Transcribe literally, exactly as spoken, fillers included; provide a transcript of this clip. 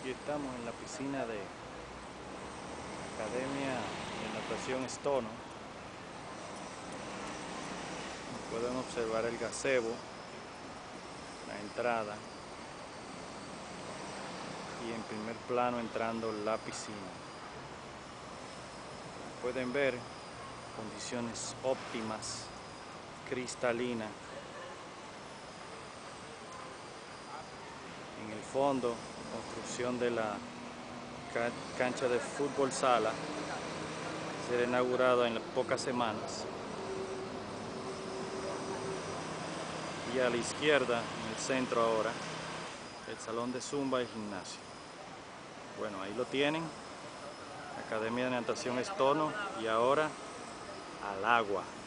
Aquí estamos en la piscina de Academia de Natación Stono. Pueden observar el gazebo, la entrada y en primer plano entrando la piscina. Pueden ver condiciones óptimas, cristalinas. En el fondo, construcción de la cancha de fútbol sala, será inaugurada en pocas semanas. Y a la izquierda, en el centro ahora, el salón de zumba y gimnasio. Bueno, ahí lo tienen, Academia de Natación Stono, y ahora al agua.